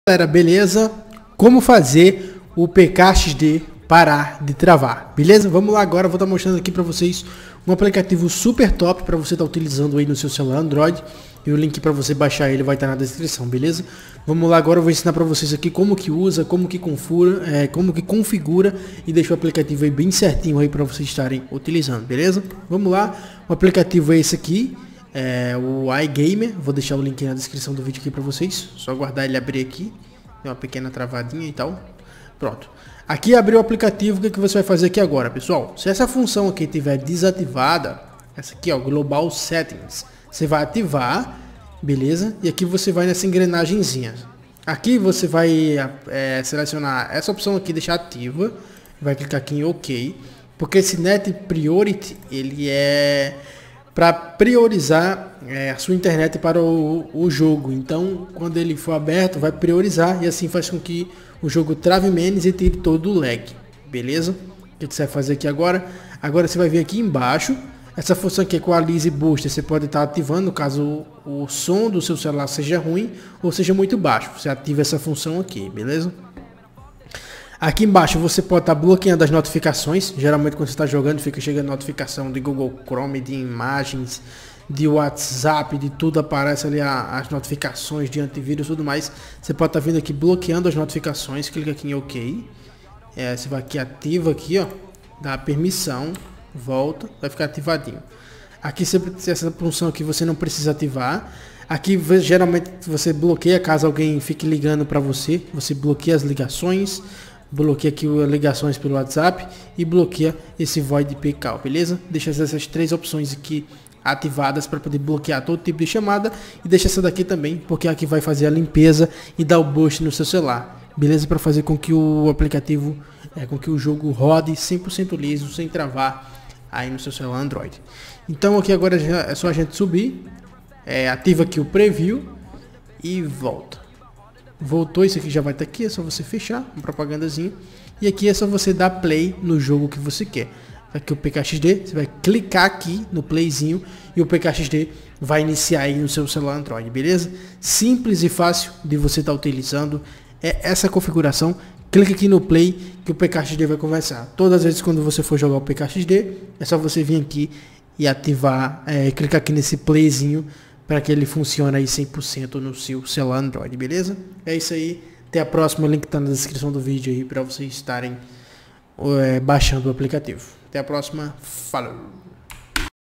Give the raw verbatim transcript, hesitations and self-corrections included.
Galera, beleza? Como fazer o P K X D parar de travar, beleza? Vamos lá agora, vou estar mostrando aqui para vocês um aplicativo super top para você estar utilizando aí no seu celular Android. E o link para você baixar ele vai estar na descrição, beleza? Vamos lá agora, eu vou ensinar para vocês aqui como que usa, como que configura, é, como que configura e deixa o aplicativo aí bem certinho aí para vocês estarem utilizando, beleza? Vamos lá, o aplicativo é esse aqui, é o iGamer. Vou deixar o link na descrição do vídeo aqui para vocês, só aguardar ele abrir aqui, tem uma pequena travadinha e tal. Pronto, aqui abriu o aplicativo. O que, que você vai fazer aqui agora, pessoal? Se essa função aqui estiver desativada, essa aqui ó, Global Settings, você vai ativar, beleza? E aqui você vai nessa engrenagemzinha. Aqui você vai é, selecionar essa opção aqui, deixar ativa. Vai clicar aqui em OK, porque esse Net Priority ele é para priorizar é, a sua internet para o, o jogo. Então, quando ele for aberto, vai priorizar e assim faz com que o jogo trave menos e tire todo o lag, beleza? O que você vai fazer aqui agora? Agora você vai vir aqui embaixo. Essa função aqui, Equalize Booster, você pode estar ativando caso o, o som do seu celular seja ruim ou seja muito baixo. Você ativa essa função aqui, beleza? Aqui embaixo você pode estar bloqueando as notificações. Geralmente quando você está jogando fica chegando notificação de Google Chrome, de imagens, de WhatsApp, de tudo aparece ali a, as notificações de antivírus e tudo mais. Você pode estar vindo aqui bloqueando as notificações, clica aqui em OK. É, você vai aqui, ativa aqui, ó, dá permissão. Volta, vai ficar ativadinho. Aqui sempre essa função aqui você não precisa ativar. Aqui geralmente você bloqueia caso alguém fique ligando para você. Você bloqueia as ligações, bloqueia aqui as ligações pelo WhatsApp e bloqueia esse Void P K, beleza? Deixa essas três opções aqui ativadas para poder bloquear todo tipo de chamada e deixa essa daqui também, porque aqui vai fazer a limpeza e dar o boost no seu celular, beleza? Para fazer com que o aplicativo, é, com que o jogo rode cem por cento liso, sem travar aí no seu celular Android. Então aqui agora é só a gente subir, é, ativa aqui o preview e volta. Voltou, isso aqui já vai estar aqui, é só você fechar, uma propagandazinha. E aqui é só você dar play no jogo que você quer. Aqui o P K X D, você vai clicar aqui no playzinho e o P K X D vai iniciar aí no seu celular Android, beleza? Simples e fácil de você estar utilizando, é essa configuração. Clique aqui no play que o P K X D vai começar. Todas as vezes quando você for jogar o P K X D, é só você vir aqui e ativar, é, clicar aqui nesse playzinho para que ele funcione aí cem por cento no seu celular Android, beleza? É isso aí, até a próxima, o link está na descrição do vídeo aí para vocês estarem é, baixando o aplicativo. Até a próxima, falou!